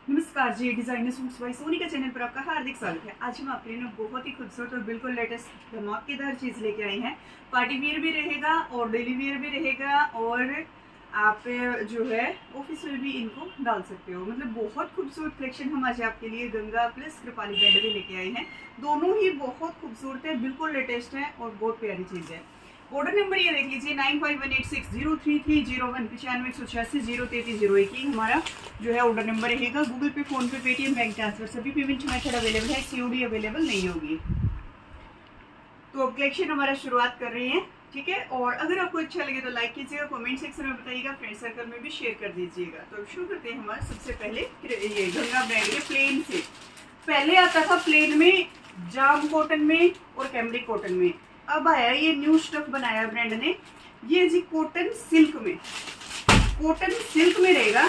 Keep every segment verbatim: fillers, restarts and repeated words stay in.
नमस्कार जी, designer suits by Soni का चैनल पर आपका हार्दिक स्वागत है। आज हम आपके लिए बहुत ही खूबसूरत और बिल्कुल लेटेस्ट धमाकेदार चीज लेके आए हैं। पार्टी वियर भी रहेगा और डेली वियर भी रहेगा और आप जो है ऑफिस में भी इनको डाल सकते हो। मतलब बहुत खूबसूरत कलेक्शन हम आज आपके लिए गंगा प्लस कृपाली ब्रांड में लेके आए हैं। दोनों ही बहुत खूबसूरत है, बिल्कुल लेटेस्ट है और बहुत प्यारी चीज है। ऑर्डर नंबर ये देख लीजिए nine five one eight six zero three three zero one पचानवे एक सौ छियासी जीरो तैतीस जीरो एक ही हमारा जो है ऑर्डर नंबर रहेगा। गूगल पे, PhonePe, Paytm, bank transfer सभी पेमेंट मेथड अवेलेबल है। सीओडी अवेलेबल नहीं होगी। तो कलेक्शन हमारा शुरुआत कर रहे हैं, ठीक है। और अगर आपको अच्छा लगे तो लाइक कीजिएगा, कमेंट सेक्शन में बताइएगा, फ्रेंड सर्कल में भी शेयर कर दीजिएगा। तो शुरू करते हैं हमारा सबसे पहले ये गंगा ब्रांड के प्लेन से। पहले आता था प्लेन में, जाम कॉटन में और कैमरिक कॉटन में। अब आया ये न्यू स्टफ बनाया ब्रांड ने, ये जी कॉटन सिल्क में। कॉटन सिल्क में रहेगा।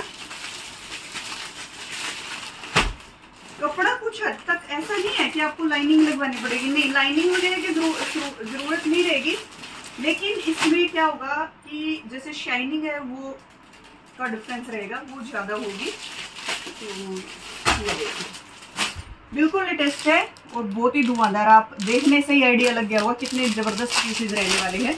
कपड़ा कुछ हद तक ऐसा नहीं है कि आपको लाइनिंग लगवानी पड़ेगी, नहीं लाइनिंग वगैरह की जरूरत नहीं रहेगी। लेकिन इसमें क्या होगा कि जैसे शाइनिंग है वो का डिफरेंस रहेगा, वो ज्यादा होगी। तो ये देखिए बिल्कुल लेटेस्ट है और बहुत ही धुआंधार। आप देखने से ही आइडिया लग गया होगा कितने जबरदस्त पीसेस रहने वाले हैं।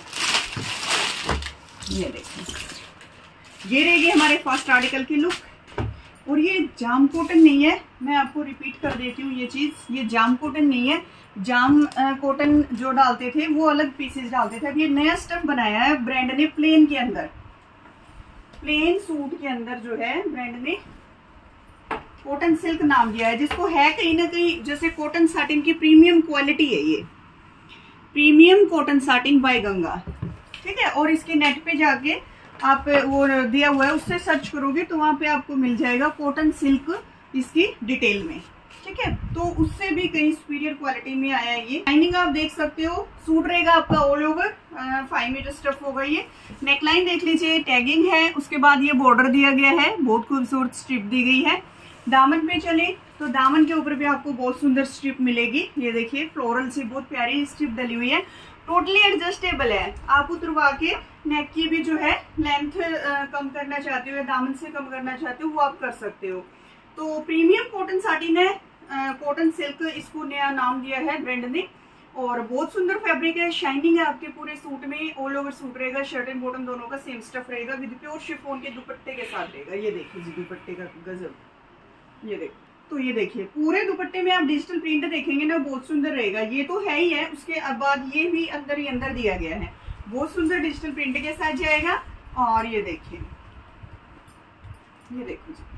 ये देखिए ये रहेगी हमारे फर्स्ट आर्टिकल की लुक। और ये जाम कॉटन नहीं है, मैं आपको रिपीट कर देती हूँ ये चीज, ये जाम कॉटन नहीं है। जाम कॉटन जो डालते थे वो अलग पीसेस डालते थे। अब ये नया स्टफ बनाया है ब्रांड ने प्लेन के अंदर। प्लेन सूट के अंदर जो है ब्रांड ने कॉटन सिल्क नाम दिया है, जिसको है कहीं ना कहीं जैसे कॉटन साटिन की प्रीमियम क्वालिटी है। ये premium cotton satin by Ganga, ठीक है। और इसके नेट पे जाके आप वो दिया हुआ है उससे सर्च करोगे तो वहां पे आपको मिल जाएगा कॉटन सिल्क इसकी डिटेल में, ठीक है। तो उससे भी कहीं सुपीरियर क्वालिटी में आया है ये। लाइनिंग आप देख सकते हो, सूट रहेगा आपका all over, five metre stuff होगा ये। नेकलाइन देख लीजिए, टैगिंग है, उसके बाद ये बॉर्डर दिया गया है, बहुत खूबसूरत स्ट्रिप दी गई है। दामन पे चले तो दामन के ऊपर भी आपको बहुत सुंदर स्ट्रिप मिलेगी। ये देखिए फ्लोरल से बहुत प्यारी स्ट्रिप डली हुई है। टोटली एडजस्टेबल है, आप उतरवा के नेक की भी जो है लेंथ कम करना चाहते हो या दामन से कम करना चाहते हो वो आप कर सकते हो। तो प्रीमियम कॉटन साटिन है, कॉटन सिल्क इसको नया नाम दिया है ब्रांड ने। और बहुत सुंदर फैब्रिक है, शाइनिंग है आपके पूरे सूट में। ऑल ओवर सूट रहेगा, शर्ट एंड बॉटम दोनों का सेम स्टफ रहेगा विद प्योर शिफॉन के दुपट्टे के साथ रहेगा। ये देखिए जी दुपट्टे का गजब, ये देखो। तो ये देखिए पूरे दुपट्टे में आप डिजिटल प्रिंट देखेंगे ना, बहुत सुंदर रहेगा। ये तो है ही है, उसके बाद ये भी अंदर ही अंदर दिया गया है, बहुत सुंदर डिजिटल प्रिंट के साथ जाएगा। और ये देखिए, ये देखो जी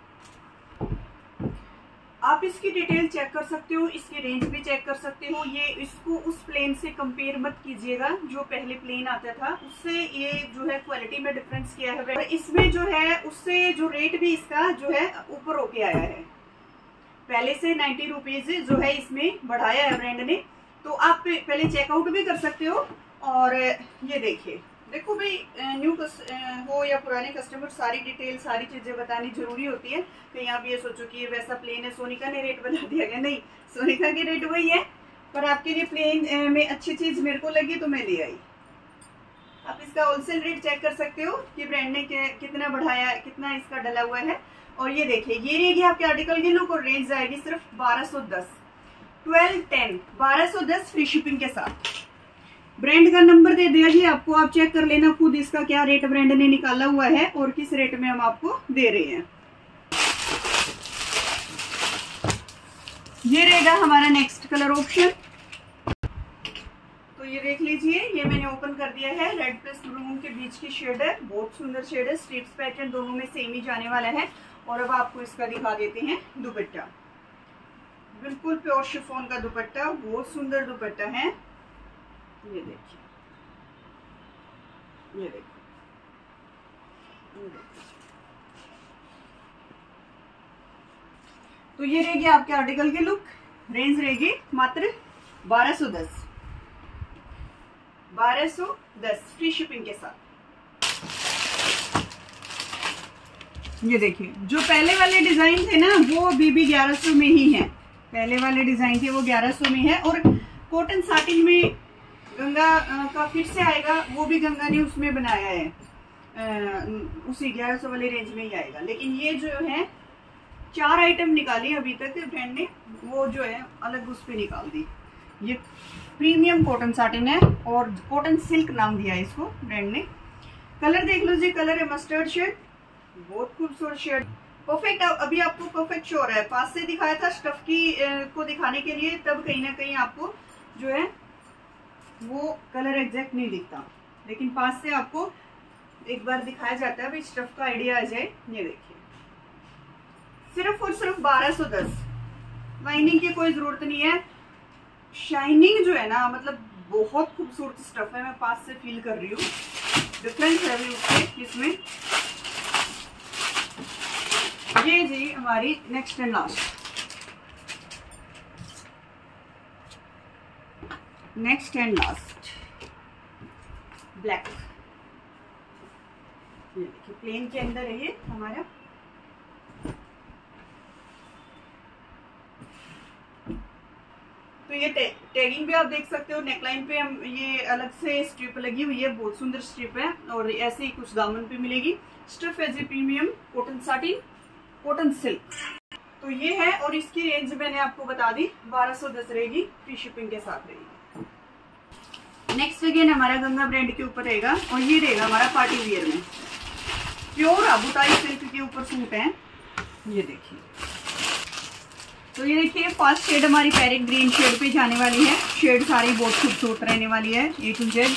आप इसकी डिटेल चेक कर सकते हो, इसकी रेंज भी चेक कर सकते हो। ये इसको उस प्लेन से कंपेयर मत कीजिएगा जो पहले प्लेन आता था, उससे ये जो है क्वालिटी में डिफरेंस किया है। इसमें जो है उससे जो रेट भी इसका जो है ऊपर होके आया है, पहले से नाइन्टी रुपीज जो है इसमें बढ़ाया है ब्रांड ने। तो आप पहले चेकआउट भी कर सकते हो। और ये देखिए, देखो भाई न्यू हो या पुराने कस्टमर, सारी डिटेल सारी चीजें बतानी जरूरी होती है। कहीं आप ये सोचो कि ये वैसा प्लेन है, सोनिका ने रेट बता दिया गया, नहीं, सोनिका के रेट वही है, पर आपके लिए प्लेन में अच्छी चीज मेरे को लगी तो मैं ले आई। आप इसका होलसेल रेट चेक कर सकते हो कि ब्रांड ने कितना बढ़ाया, कितना इसका डला हुआ है। और ये देखिए ये रहेगी आपके आर्टिकल की लुक और रेंज आएगी सिर्फ बारह सौ दस, ट्वेल्व टेन बारह सौ दस फ्री शिपिंग के साथ। ब्रांड का नंबर दे दिया जी आपको, आप चेक कर लेना खुद इसका क्या रेट ब्रांड ने निकाला हुआ है और किस रेट में हम आपको दे रहे हैं। ये रहेगा हमारा नेक्स्ट कलर ऑप्शन। तो ये देख लीजिए, ये मैंने ओपन कर दिया है, रेड प्लस ब्राउन के बीच की शेड है, बहुत सुंदर शेड है। स्ट्रिप्स पैटर्न दोनों में सेम ही जाने वाला है। और अब आपको इसका दिखा देते हैं दुपट्टा। बिल्कुल प्योर शिफॉन का दुपट्टा, बहुत सुंदर दुपट्टा है। ये देखिए, ये देखिए, ये देखिए। तो ये रहेगी आपके आर्टिकल की लुक, रेंज रहेगी मात्र बारह सौ दस, बारह सौ दस फ्री शिपिंग के साथ। ये देखिए जो पहले वाले डिजाइन थे ना वो अभी भी ग्यारह सौ में ही है। पहले वाले डिजाइन थे वो ग्यारह सौ में है। और कॉटन साटिन में गंगा का फिर से आएगा, वो भी गंगा ने उसमें बनाया है, आ, उसी ग्यारह सौ वाले रेंज में ही आएगा। लेकिन ये जो है चार आइटम निकाली अभी तक ब्रांड ने, वो जो है अलग उस पर निकाल दी। ये प्रीमियम कॉटन साटिन है और कॉटन सिल्क नाम दिया है इसको ब्रांड ने। कलर देख लो जी, कलर है मस्टर्ड शेड, बहुत खूबसूरत शेड, परफेक्ट। अभी आपको परफेक्ट शो हो रहा है। पास से दिखाया था स्टफ की को दिखाने के लिए, तब कहीं ना कहीं आपको जो है वो कलर एग्जैक्ट नहीं दिखता, लेकिन पास से आपको एक बार दिखाया जाता है, अभी स्टफ का आइडिया आ जाए। ये देखिए सिर्फ और सिर्फ बारह सौ दस। लाइनिंग की कोई जरूरत नहीं है। शाइनिंग जो है ना, मतलब बहुत खूबसूरत स्टफ है। मैं पास से फील कर रही हूँ, डिफरेंस है भी उसके इसमें। ये जी हमारी next and last, next and last black. ये देखिए प्लेन के अंदर है ये हमारा। तो ये टे, टैगिंग भी आप देख सकते हो। नेकलाइन पे हम ये अलग से स्ट्रिप लगी हुई है, बहुत सुंदर स्ट्रिप है, और ऐसे ही कुछ दामन पे मिलेगी। स्टफ है जी premium cotton satin, cotton silk. तो ये है, और इसकी रेंज मैंने आपको बता दी बारह सौ दस रहेगी, फ्री शिपिंग के साथ रहेगी। नेक्स्ट अगेन हमारा गंगा ब्रांड के ऊपर रहेगा, और ये रहेगा हमारा पार्टी वियर में प्योर अबूताई सिल्क के ऊपर सूट है। ये देखिए, तो ये देखिए फर्स्ट शेड हमारी पैरेट ग्रीन शेड पे जाने वाली है। शेड सारी बहुत खूबसूरत रहने वाली है, ए टू जेड।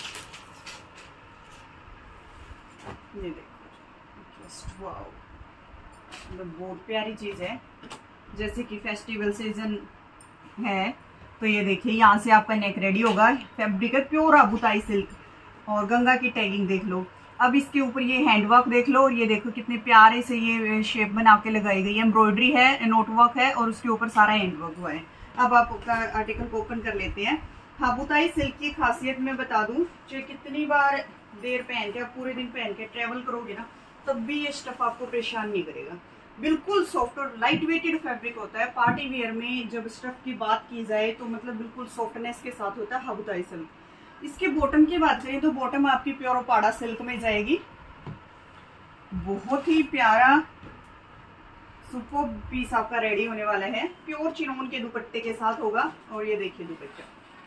ये देखो जस्ट वाओ, मतलब बहुत प्यारी चीज है। जैसे कि फेस्टिवल सीजन है, तो ये देखिए यहाँ से आपका नेक रेडी होगा। फैब्रिक है प्योर अबूताई सिल्क, और गंगा की टैगिंग देख लो। अब इसके ऊपर ये हैंडवर्क देख लो, और ये देखो कितने प्यारे से ये शेप बना के लगाई गई है। एम्ब्रॉयडरी है, नोट वर्क है, और उसके ऊपर सारा हैंडवर्क हुआ है। अब आप आर्टिकल को ओपन कर लेते हैं। अबूताई सिल्क की खासियत मैं बता दूं, चाहे कितनी बार देर पहन के, आप पूरे दिन पहन के ट्रेवल करोगे ना, तब भी ये स्टफ आपको परेशान नहीं करेगा। बिल्कुल सॉफ्ट और लाइट वेटेड फैब्रिक होता है। पार्टी वेयर में जब स्टफ की बात की जाए तो मतलब बिल्कुल सॉफ्टनेस के साथ होता है अबूताई सिल्क। इसके बॉटम की बात करें तो बॉटम आपकी प्योर पाड़ा सिल्क में जाएगी। बहुत ही प्यारा सुपर पीस आपका रेडी होने वाला है। प्योर चिनोन के दुपट्टे के साथ होगा, और ये देखिए दुपट्टा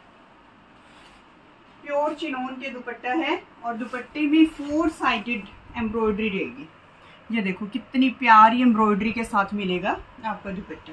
प्योर चिनोन के दुपट्टा है, और दुपट्टे में फोर साइडेड एम्ब्रॉयडरी रहेगी। ये देखो कितनी प्यारी एम्ब्रॉयडरी के साथ मिलेगा आपका दुपट्टा।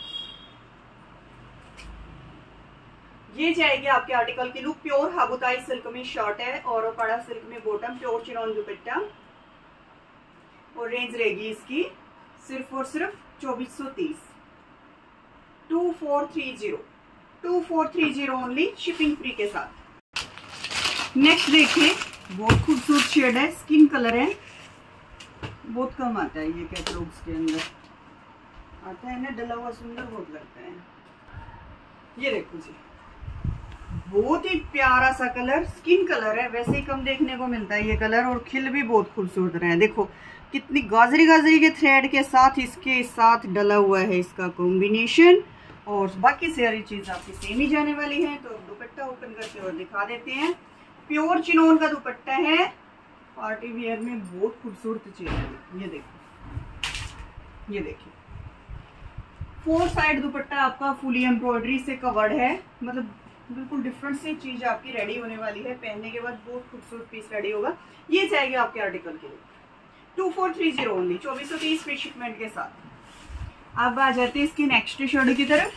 ये जाएगी आपके आर्टिकल की लुक। प्योर अबूताई सिल्क में शर्ट है, और पाड़ा सिल्क में बॉटम, प्योर चिनोन दुपट्टा, और रेंज रहेगी इसकी सिर्फ और सिर्फ चौबीस सौ तीस। Two four three zero two four three zero only, shipping free के साथ। नेक्स्ट देखिए, बहुत खूबसूरत शेड है, स्किन कलर है, बहुत कम आता है ये कैटलॉग्स के अंदर आता है ना, डला हुआ सुंदर बहुत लगता है। ये देखो जी, बहुत ही प्यारा सा कलर, स्किन कलर है, वैसे ही कम देखने को मिलता है ये कलर, और खिल भी बहुत खूबसूरत रहा है। देखो कितनी गाजरी गाजरी के थ्रेड के साथ इसके साथ डला हुआ है इसका कॉम्बिनेशन, और बाकी सारी चीज आपकी सेम ही जाने वाली है। तो दुपट्टा ओपन करके और दिखा देते हैं। प्योर चिनोन का दुपट्टा है, पार्टी वियर में बहुत खूबसूरत चीज है। ये देखो, ये देखिए फोर साइड दुपट्टा आपका फुली एम्ब्रॉयडरी से कवर्ड है, मतलब बिल्कुल डिफरेंट सी चीज आपकी रेडी होने वाली है। पहनने के बाद बहुत खूबसूरत पीस रेडी होगा। ये जाएगी आपके आर्टिकल के लिए two four three zero only, चौबीस सौ तीस फ्री शिपमेंट के साथ। अब आ जाते हैं इसकी नेक्स्ट शेड की तरफ।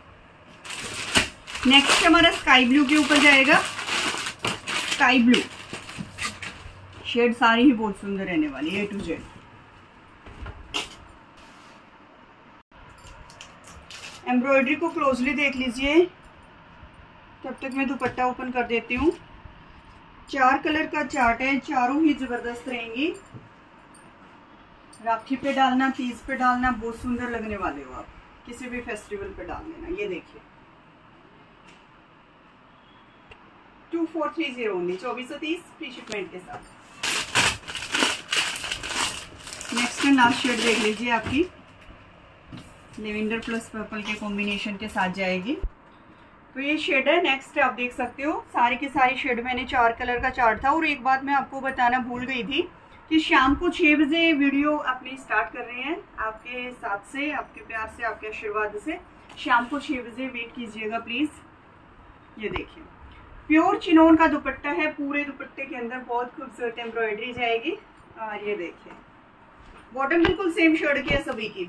नेक्स्ट हमारा स्काई ब्लू के ऊपर जाएगा। स्काई ब्लू शेड सारी ही बहुत सुंदर रहने वाली है, ए टू जेड। एम्ब्रॉयडरी को क्लोजली देख लीजिए, तब तक मैं दुपट्टा ओपन कर देती हूँ। चार कलर का चार्ट है, चारों ही जबरदस्त रहेंगी। राखी पे डालना, तीज पे डालना, बहुत सुंदर लगने वाले हो आप, किसी भी फेस्टिवल पे डाल देना। ये देखिए two four three zero only, चौबीस सौ तीस फ्री शिपमेंट के साथ। नेक्स्ट एंड लास्ट शेड देख लीजिए, आपकी लेवेंडर प्लस पर्पल के कॉम्बिनेशन के साथ जाएगी। तो ये शेड है। नेक्स्ट आप देख सकते हो सारी की सारी शेड, मैंने चार कलर का चार्ट था। और एक बात मैं आपको बताना भूल गई थी कि शाम को छः बजे वीडियो अपनी स्टार्ट कर रहे हैं, आपके साथ से, आपके प्यार से, आपके आशीर्वाद से। शाम को छः बजे वेट कीजिएगा प्लीज़। ये देखिए प्योर चिनोन का दुपट्टा है, पूरे दुपट्टे के अंदर बहुत खूबसूरत एम्ब्रॉयडरी जाएगी। और ये देखिए बॉटम बिल्कुल सेम शर्ट की है सभी की।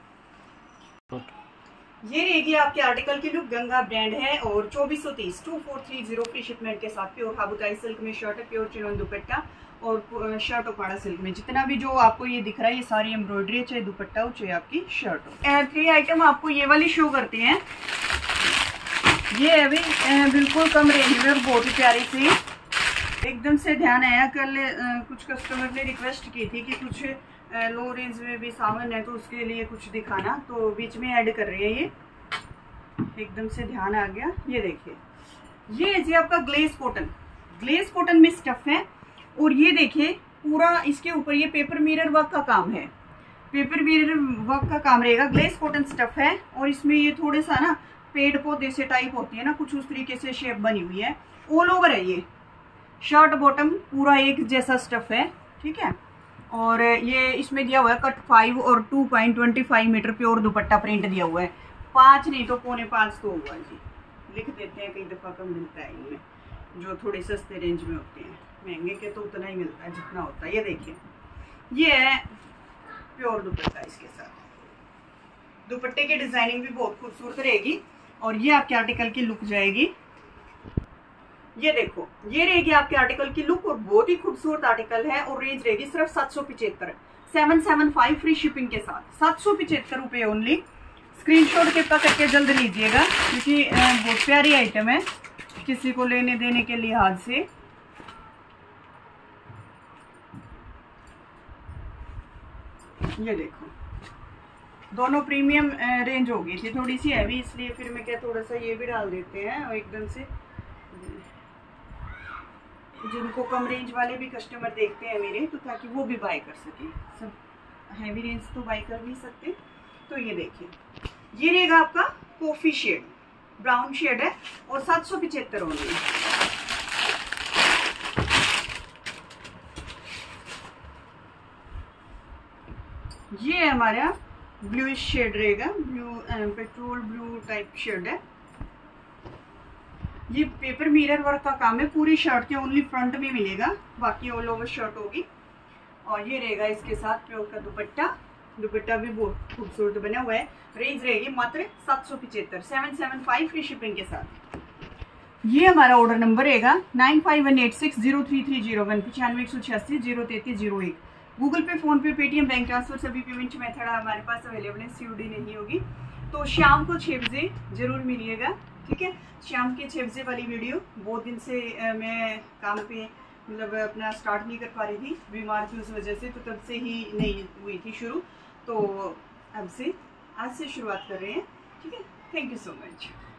ये रहेगी आपके आर्टिकल की लुक। गंगा ब्रांड है और चौबीस सौ तीस two four three zero free shipment के साथ प्योर हाबुताई सिल्क में शर्ट है, प्योर चिनोन दुपट्टा और शर्ट ओपाड़ा सिल्क में। जितना भी जो आपको ये दिख रहा है ये सारी एम्ब्रॉयडरी, चाहे दुपट्टा हो चाहे आपकी शर्ट हो। थ्री आइटम आपको ये वाली शो करते हैं। ये अभी बिल्कुल कम रेंज में और बहुत ही प्यारी सी। एकदम से ध्यान आया, कल कुछ कस्टमर ने रिक्वेस्ट की थी कि कुछ लो रेंज में भी सामान है तो उसके लिए कुछ दिखाना, तो बीच में ऐड कर रही है। ये एकदम से ध्यान आ गया। ये देखिए ये जी आपका ग्लेस कॉटन, ग्लेस कॉटन में स्टफ है। और ये देखिए पूरा इसके ऊपर ये पेपर मिरर वर्क का काम है, पेपर मिरर वर्क का काम रहेगा। ग्लेस कॉटन स्टफ है और इसमें ये थोड़े सा ना पेड़ पौधे से टाइप होती है ना, कुछ उस तरीके से शेप बनी हुई है। ऑल ओवर है ये शर्ट बॉटम पूरा एक जैसा स्टफ है, ठीक है। और ये इसमें दिया हुआ है कट फाइव और two point twenty five metre pure दुपट्टा प्रिंट दिया हुआ है। पाँच नहीं तो पौने पाँच तो हुआ जी, लिख देते हैं, कई दफ़ा कम मिलता है इनमें जो थोड़े सस्ते रेंज में होते हैं। महंगे के तो उतना ही मिलता है जितना होता है। ये देखिए ये है प्योर दुपट्टा, इसके साथ दुपट्टे की डिजाइनिंग भी बहुत खूबसूरत रहेगी। और ये आपके आर्टिकल की लुक जाएगी। ये देखो ये रहेगी आपके आर्टिकल की लुक और बहुत ही खूबसूरत आर्टिकल है। और रेंज रहेगी सिर्फ सात सौ पिछहत्तर seven seven five free shipping के साथ, सात सौ पिछहत्तर रुपये ओनली। स्क्रीनशॉट कृपया करके जल्द लीजिएगा क्योंकि बहुत प्यारी आइटम है किसी को लेने देने के लिहाज से। ये देखो दोनों प्रीमियम रेंज हो गई थी, थोड़ी सी हैवी, इसलिए फिर मैं क्या थोड़ा सा ये भी डाल देते हैं। और एकदम से जिनको कम रेंज वाले भी कस्टमर देखते हैं मेरे, तो ताकि वो भी बाय कर सके। सब हैवी रेंज तो बाय कर नहीं सकते। तो ये देखिए ये रहेगा आपका कॉफी शेड, ब्राउन शेड है और सात सौ पिछहत्तर होंगे। ये हमारा ब्लूइश शेड रहेगा, blue petrol blue type shade है। ये पेपर मिरर वर्क का काम है, पूरी शर्ट के ओनली फ्रंट में मिलेगा, बाकी ऑल ओवर शर्ट होगी। और ये रहेगा इसके साथ प्योर का दुपट्टा, दुपट्टा भी बहुत खूबसूरत बना हुआ है। रेंज रहेगी मात्र सात सौ पिछहत्तर seven seven five free shipping के साथ। ये हमारा ऑर्डर नंबर रहेगा nine five one eight six zero three three zero one पचानवे एक सौ छियासी जीरो तैतीस जीरो एक। गूगल पे, PhonePe, Paytm, bank transfer सभी पेमेंट मेथड हमारे पास अवेलेबल है। सीओडी नहीं होगी। तो शाम को छः बजे जरूर मिलिएगा, ठीक है। शाम के छः बजे वाली वीडियो, बहुत दिन से आ, मैं काम पे मतलब अपना स्टार्ट नहीं कर पा रही थी, बीमार थी उस वजह से, तो तब से ही नहीं हुई थी शुरू। तो अब से आज से शुरुआत कर रहे हैं, ठीक है। Thank you so much.